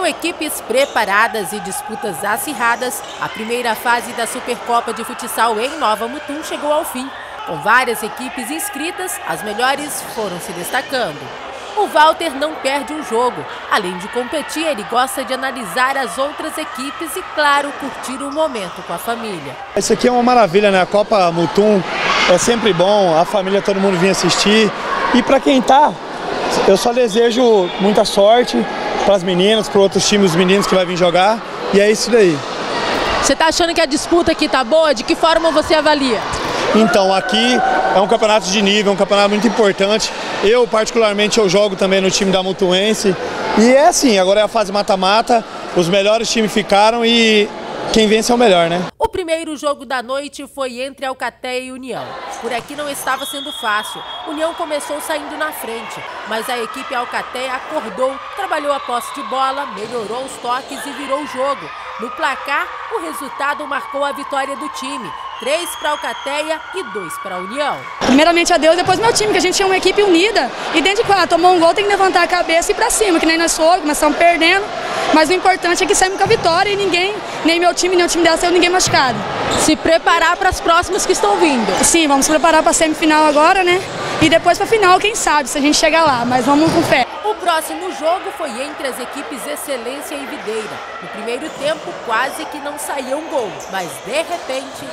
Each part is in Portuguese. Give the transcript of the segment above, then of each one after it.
Com equipes preparadas e disputas acirradas, a primeira fase da Supercopa de Futsal em Nova Mutum chegou ao fim. Com várias equipes inscritas, as melhores foram se destacando. O Walter não perde um jogo. Além de competir, ele gosta de analisar as outras equipes e, claro, curtir o momento com a família. Isso aqui é uma maravilha, né? A Copa Mutum é sempre bom, a família, todo mundo vinha assistir. E para quem tá, eu só desejo muita sorte para as meninas, para outros times, os meninos que vai vir jogar. E é isso daí. Você tá achando que a disputa aqui tá boa? De que forma você avalia? Então, aqui é um campeonato de nível, um campeonato muito importante. Eu, particularmente, eu jogo também no time da Mutuense. E é assim, agora é a fase mata-mata, os melhores times ficaram e quem vence é o melhor, né? O primeiro jogo da noite foi entre Alcateia e União. Por aqui não estava sendo fácil. União começou saindo na frente, mas a equipe Alcateia acordou, trabalhou a posse de bola, melhorou os toques e virou o jogo. No placar, o resultado marcou a vitória do time. 3 para a Alcateia e 2 para a União. Primeiramente a Deus, depois meu time, que a gente é uma equipe unida. E dentro de quadra, tomou um gol, tem que levantar a cabeça e ir para cima, que nem nós fomos, começamos perdendo. Mas o importante é que saímos com a vitória e ninguém, nem meu time, nem o time dela, saiu ninguém machucado. Se preparar para as próximas que estão vindo. Sim, vamos se preparar para a semifinal agora, né? E depois para a final, quem sabe, se a gente chegar lá, mas vamos com fé. O próximo jogo foi entre as equipes Excelência e Videira. No primeiro tempo, quase que não saía um gol, mas de repente...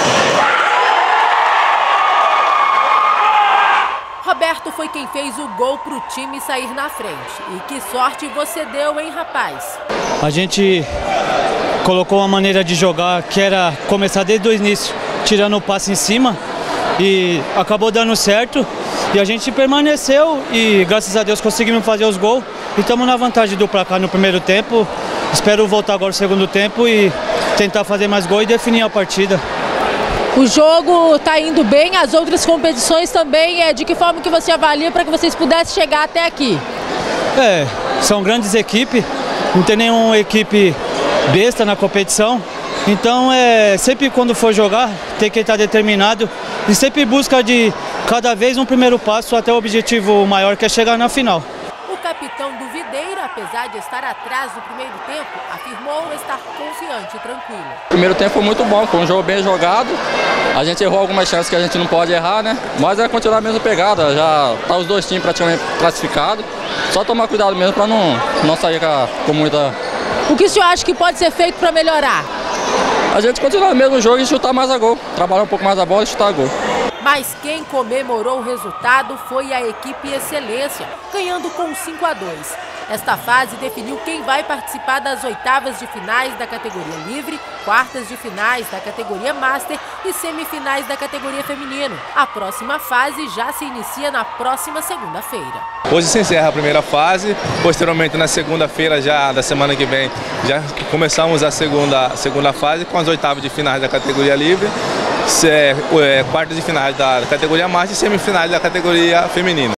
Roberto foi quem fez o gol para o time sair na frente. E que sorte você deu, hein, rapaz? A gente colocou uma maneira de jogar que era começar desde o início, tirando o passe em cima, e acabou dando certo. E a gente permaneceu e, graças a Deus, conseguimos fazer os gols. E estamos na vantagem do placar no primeiro tempo. Espero voltar agora no segundo tempo e tentar fazer mais gols e definir a partida. O jogo está indo bem, as outras competições também. De que forma que você avalia para que vocês pudessem chegar até aqui? São grandes equipes, não tem nenhuma equipe besta na competição. Então, sempre quando for jogar, tem que estar determinado e sempre busca de cada vez um primeiro passo até o objetivo maior, que é chegar na final. O capitão do Videira, apesar de estar atrás no primeiro tempo, afirmou estar confiante e tranquilo. O primeiro tempo foi muito bom, foi um jogo bem jogado. A gente errou algumas chances que a gente não pode errar, né? Mas é continuar a mesma pegada, já tá os dois times praticamente classificados. Só tomar cuidado mesmo para não sair com muita... O que o senhor acha que pode ser feito para melhorar? A gente continuar no mesmo jogo e chutar mais a gol. Trabalhar um pouco mais a bola e chutar a gol. Mas quem comemorou o resultado foi a equipe Excelência, ganhando com 5-2. Esta fase definiu quem vai participar das oitavas de finais da categoria livre, quartas de finais da categoria master e semifinais da categoria feminino. A próxima fase já se inicia na próxima segunda-feira. Hoje se encerra a primeira fase, posteriormente na segunda-feira já da semana que vem já começamos a segunda fase com as oitavas de finais da categoria livre, quartas de finais da categoria master e semifinais da categoria feminina.